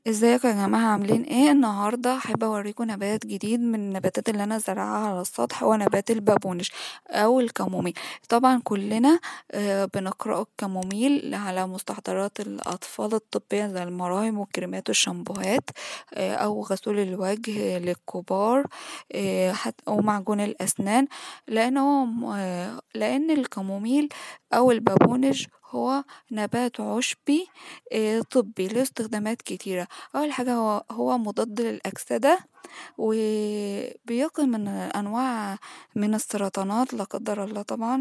ازيكم يا جماعة عاملين ايه؟ النهاردة حابة اوريكم نبات جديد من النباتات اللي انا زرعها على السطح، هو نبات البابونج او الكاموميل. طبعا كلنا بنقرأ الكاموميل على مستحضرات الاطفال الطبية زي المراهم والكريمات والشامبوهات، او غسول الوجه للكبار، ومعجون الاسنان. لان الكاموميل او البابونج هو نبات عشبي طبي له استخدامات كتيرة. أول حاجة هو مضاد للأكسدة، وبيقي من أنواع من السرطانات لا قدر الله طبعا.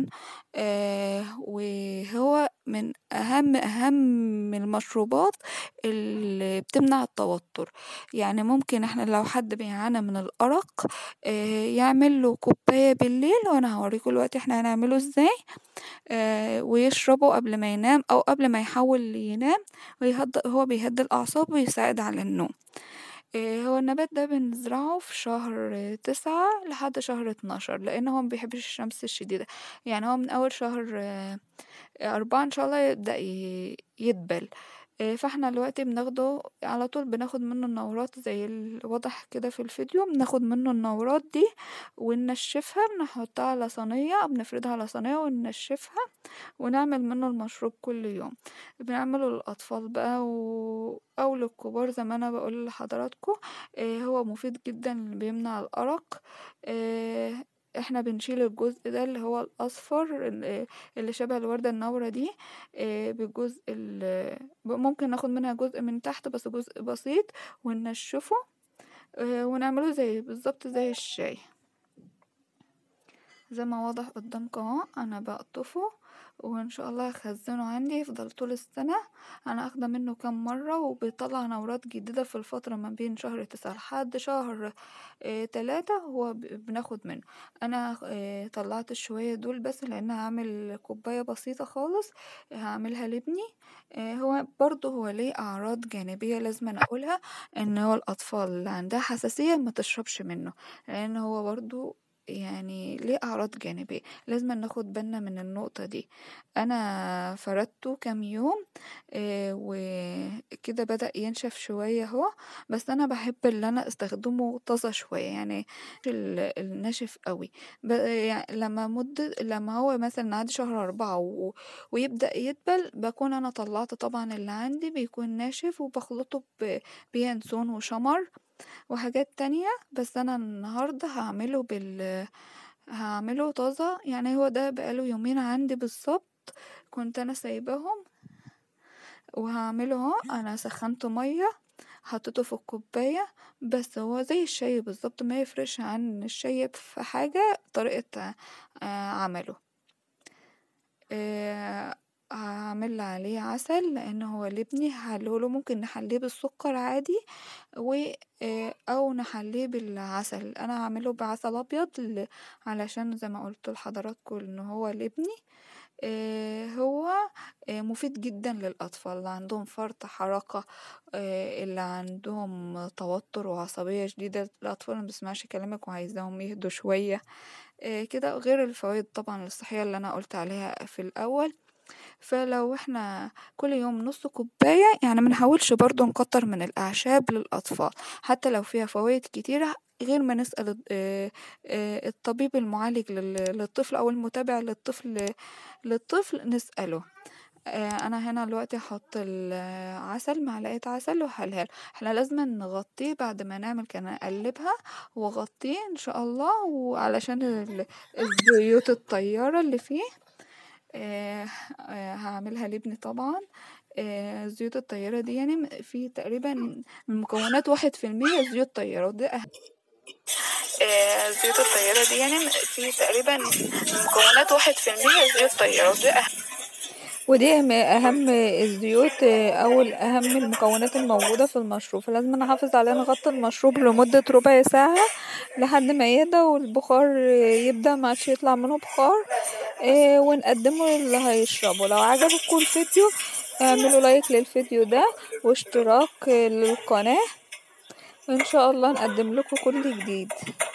وهو من أهم المشروبات اللي بتمنع التوتر. يعني ممكن احنا لو حد بيعاني من الأرق يعمل له كوباية بالليل، وأنا هوريكم دلوقتي احنا هنعمله ازاي. ويشربه قبل ما ينام أو قبل ما يحاول ينام، هو بيهدي الأعصاب ويساعد على النوم. هو النبات ده بنزرعه في شهر 9 لحد شهر 12، لأنه هو مبيحبش الشمس الشديدة. يعني هو من أول شهر 4 إن شاء الله يبدأ يدبل. فاحنا دلوقتي بناخده على طول، بناخد منه النورات زي الواضح كده في الفيديو. بناخد منه النورات دي وننشفها، بنحطها على صينية، بنفردها على صينية وننشفها، ونعمل منه المشروب كل يوم. بنعمله للأطفال بقى أو للكبار زي ما أنا بقول لحضراتكم. هو مفيد جدا، بيمنع الأرق. آه، احنا بنشيل الجزء ده اللي هو الأصفر اللي شبه الوردة النورة دي. بالجزء ممكن ناخد منها جزء من تحت بس جزء بسيط، وننشفه ونعمله زي بالظبط زي الشاي. زي ما واضح قدامكم اهو، انا بقطفه وان شاء الله هخزنه عندي يفضل طول السنة. انا اخده منه كام مرة، وبيطلع نورات جديدة في الفترة ما بين شهر 9 لحد شهر 3. هو بناخد منه. انا طلعت شوية دول بس لان هعمل كوباية بسيطة خالص، هعملها لابني. هو برضه هو ليه اعراض جانبية لازم أنا اقولها، ان هو الاطفال اللي عندها حساسية ما تشربش منه، لان هو برضه يعني ليه أعراض جانبية، لازم ناخد بالنا من النقطة دي. أنا فردته كام يوم وكده بدأ ينشف شوية اهو. بس أنا بحب اللي أنا استخدمه طازة شوية، يعني الناشف قوي. يعني لما هو مثلا عندي شهر 4 ويبدأ يدبل، بكون أنا طلعت طبعا اللي عندي بيكون ناشف، وبخلطه بينسون وشمر وحاجات تانية. بس انا النهاردة هعمله طازة. يعني هو ده بقاله يومين عندي بالظبط، كنت انا سايباهم. وهعمله اهو، انا سخنت مية، حطيته في الكوباية. بس هو زي الشاي بالظبط، ما يفرش عن الشاي في حاجة طريقة عمله. آه، هعمل عليه عسل لان هو لابني هحلوله. ممكن نحليه بالسكر عادي او نحليه بالعسل. انا هعمله بعسل ابيض علشان زي ما قلت لحضراتكم ان هو لابني. هو مفيد جدا للأطفال اللي عندهم فرط حركة، اللي عندهم توتر وعصبية شديدة، الأطفال اللي مبسمعش كلامك وعايزاهم يهدوا شوية كده. غير الفوائد طبعا الصحية اللي أنا قلت عليها في الأول. فلو احنا كل يوم نص كوباية، يعني منحاولش برضو نكتر من الأعشاب للأطفال حتى لو فيها فوائد كتيرة، غير ما نسأل الطبيب المعالج للطفل أو المتابع للطفل نسأله. انا هنا دلوقتي احط العسل، معلقه عسل وحلها له. احنا لازم نغطيه بعد ما نعمل كده، نقلبها وغطيه ان شاء الله، وعلشان الزيوت الطياره اللي فيه. آه هعملها لابني طبعا. الزيوت الطيارة دي يعني في تقريبا من مكونات 1% زيوت طيارة، وده الزيوت الطيارة دي يعني في تقريبا من مكونات 1% زيوت طيارة، وده ودي أهم الزيوت أو أهم المكونات الموجودة في المشروب. فلازم نحافظ عليه، نغطي المشروب لمدة ربع ساعة لحد ما يهدى والبخار يبدأ ما عادش يطلع منه بخار. ونقدمه للي هيشربه. لو عجبكم الفيديو اعملوا لايك للفيديو ده واشتراك للقناة، وإن شاء الله نقدم لكم كل جديد.